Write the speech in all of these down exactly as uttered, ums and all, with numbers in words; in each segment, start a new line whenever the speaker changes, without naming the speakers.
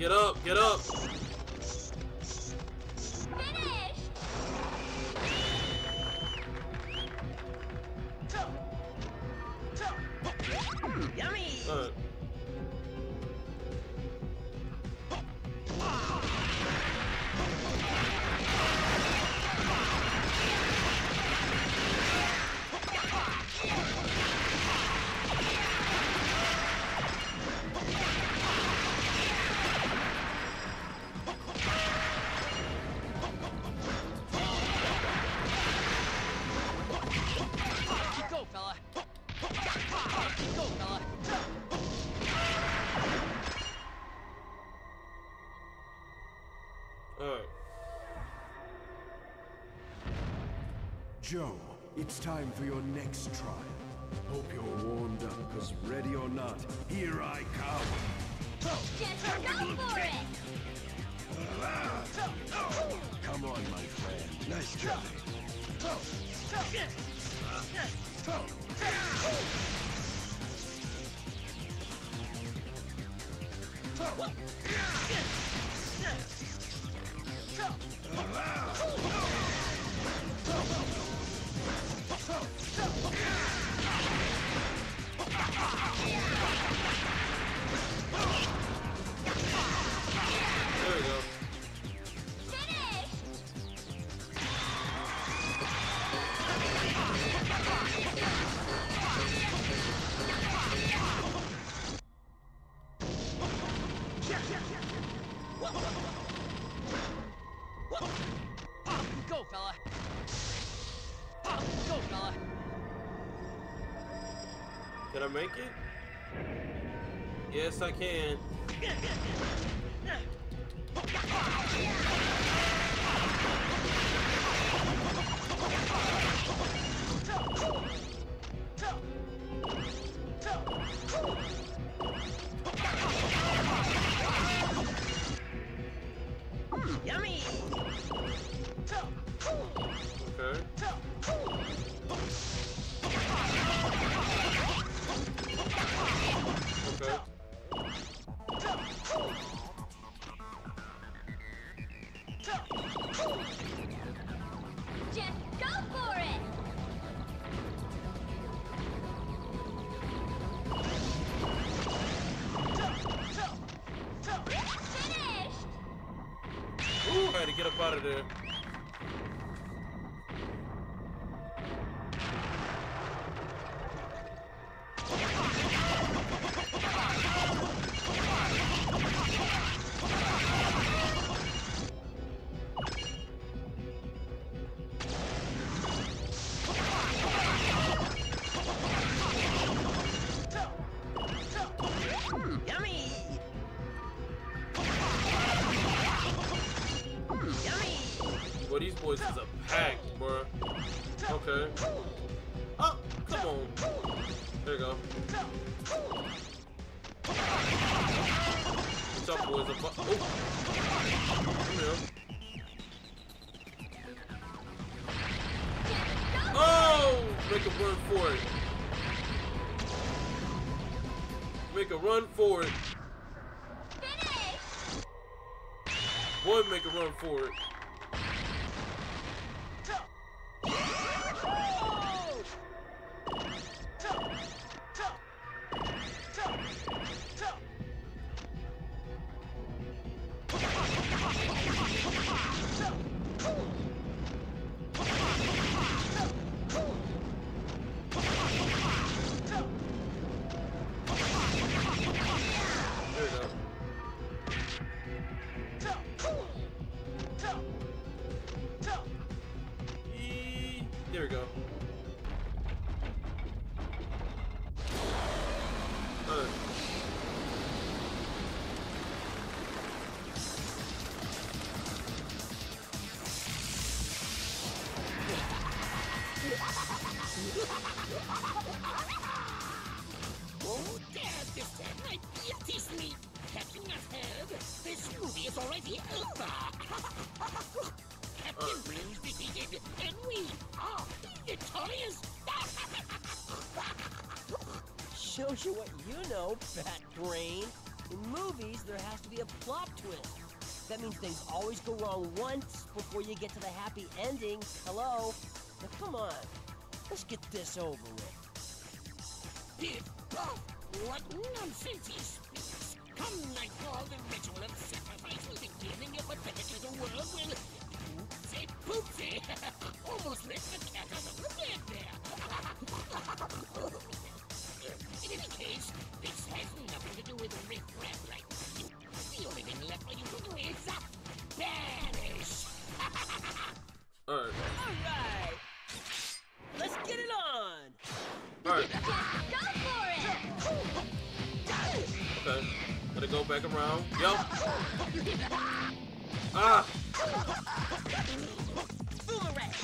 Get up, get up.
Yummy!
Uh.
Go, fella! Go, fella!
Alright.
Joe, it's time for your next trial. Hope you're warmed up, because ready or not, here I come.
Just go for it!
Come on, my friend. Nice try.
There we go.
Go, fella! Go, fella!
Can I make it? Yes, I can.
Yummy!
Okay. Okay.
Just go for it! Finished!
Ooh, I had to get up out of there.
Yummy! Yummy!
Boy, these boys is a pack, bro. Okay. Oh, come on. There you go. What's up, boys? Oh. Come here. Oh! Make a run for it. Make a run for it.
Finish!
Boy, make a run for it. There you go. Yee. There we go. Uh.
Oh, dare disturb my beauty sleep. Captain has heard this movie is already over. Captain Brim's defeated, and we are victorious.
Shows you what you know, fat brain.
In movies, there has to be a plot twist. That means things always go wrong once before you get to the happy ending. Hello? Now come on. Let's get this over with.
Biff, Buff, what nonsense is this? Come nightfall, the ritual of sacrifice will begin in your pathetic little world will... Oopsie poopsie! Almost let the cat out of the bed there! In any case, this has nothing to do with riff-raff like you. The only thing left for you to do is uh, vanish!
Alright.
Alright! Let's get it on!
Alright.
Go for it!
Okay. Gotta go back around. Yup. Ah!
Boomerang!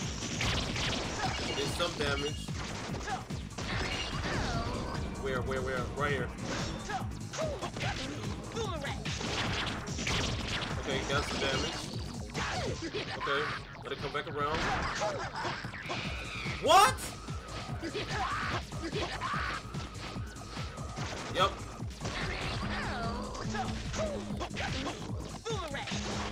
Did some damage. Where, where, where? Right here.
Boomerang!
Okay, got some damage. Okay, let it come back around. What? Yep.
Boomerang!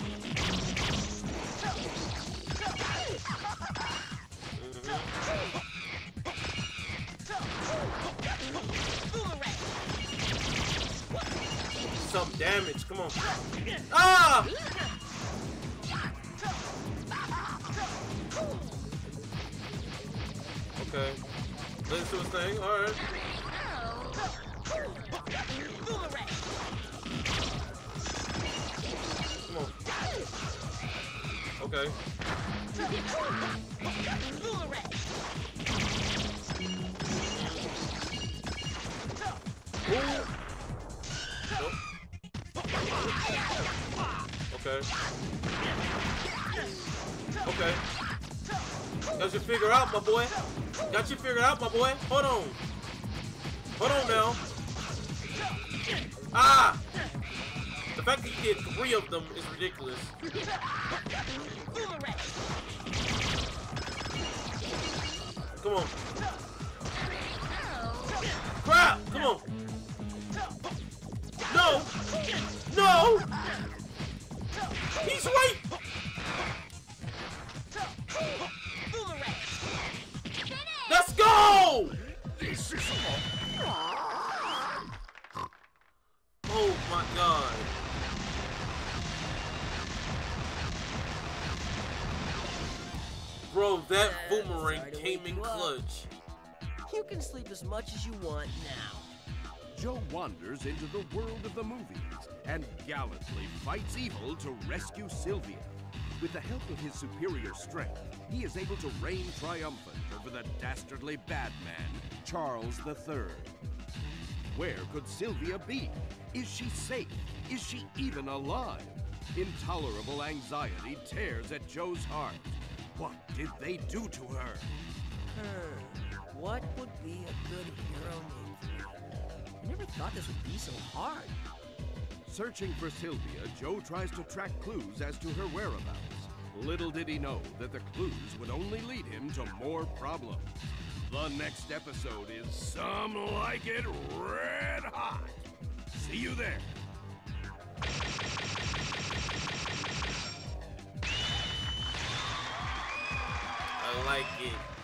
Some damage, come on. Ah! Okay. Let's do his thing, alright.
Boomerang!
Come on. Okay.
Boomerang!
Ooh. Nope. Okay. Okay. Got you figured out, my boy. Got you figured out, my boy. Hold on. Hold on now. Ah! The fact that you did three of them is ridiculous.
Boomerang!
Come on. Crap! Come on. No! No! He's right!
Boomerang!
Let's go!
This is
Oh my god. Bro, that boomerang
Sorry to
came
wake
in
you up.
clutch.
You can sleep as much as you want now.
Joe wanders into the world of the movies and gallantly fights evil to rescue Sylvia. With the help of his superior strength, he is able to reign triumphant over the dastardly bad man, Charles the Third. Where could Sylvia be? Is she safe? Is she even alive? Intolerable anxiety tears at Joe's heart. What did they do to her?
Hmm. What would be a good hero name for me? I never thought this would be so hard.
Searching for Sylvia, Joe tries to track clues as to her whereabouts. Little did he know that the clues would only lead him to more problems. The next episode is Some Like It Red Hot. See you there.
I like it.